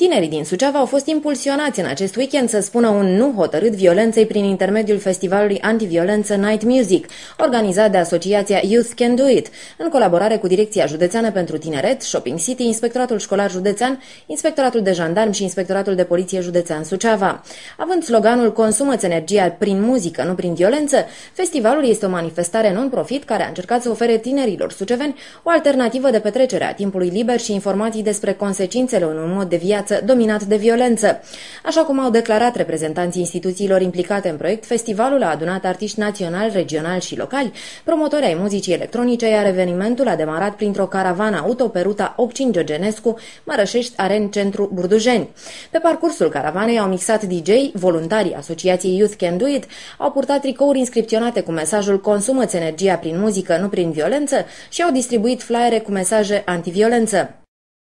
Tinerii din Suceava au fost impulsionați în acest weekend să spună un nu hotărât violenței prin intermediul festivalului antiviolență Night Music, organizat de asociația Youth Can Do It, în colaborare cu Direcția Județeană pentru Tineret, Shopping City, Inspectoratul Școlar Județean, Inspectoratul de Jandarmi și Inspectoratul de Poliție Județean Suceava. Având sloganul "Consumă-ți energia prin muzică, nu prin violență", festivalul este o manifestare non-profit care a încercat să ofere tinerilor suceveni o alternativă de petrecere a timpului liber și informații despre consecințele unui mod de viață dominat de violență. Așa cum au declarat reprezentanții instituțiilor implicate în proiect, festivalul a adunat artiști naționali, regionali și locali, promotori ai muzicii electronice, iar evenimentul a demarat printr-o caravană auto pe ruta Occin Georgenescu, Mărășești, Aren, Centru, Burdujeni. Pe parcursul caravanei au mixat DJ, voluntarii asociației Youth Can Do It au purtat tricouri inscripționate cu mesajul "Consumă-ți energia prin muzică, nu prin violență" și au distribuit flyere cu mesaje antiviolență.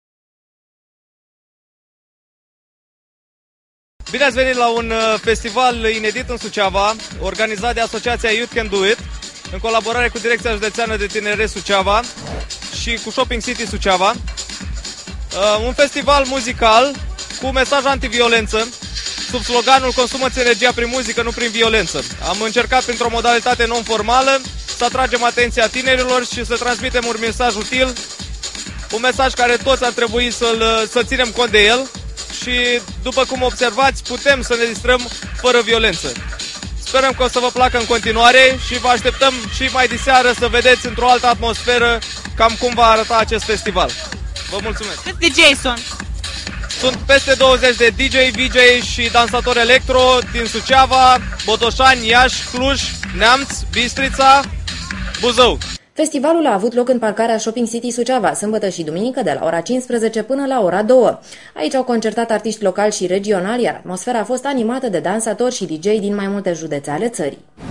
Bine ați venit la un festival inedit în Suceava, organizat de asociația Youth Can Do It, în colaborare cu Direcția Județeană de Tineret Suceava și cu Shopping City Suceava. Un festival muzical cu mesaj antiviolență, sub sloganul "Consumă-ți energia prin muzică, nu prin violență". Am încercat printr-o modalitate non-formală să atragem atenția tinerilor și să transmitem un mesaj util, un mesaj care toți ar trebui să ținem cont de el. Și, după cum observați, putem să ne distrăm fără violență. Sperăm că o să vă placă în continuare și vă așteptăm și mai diseară să vedeți într-o altă atmosferă cam cum va arăta acest festival. Vă mulțumesc! Câți DJ sunt? Sunt peste 20 de DJ, VJ și dansatori electro din Suceava, Botoșani, Iași, Cluj, Neamț, Bistrița, Buzău. Festivalul a avut loc în parcarea Shopping City Suceava, sâmbătă și duminică, de la ora 15 până la ora 2. Aici au concertat artiști locali și regionali, iar atmosfera a fost animată de dansatori și DJ din mai multe județe ale țării.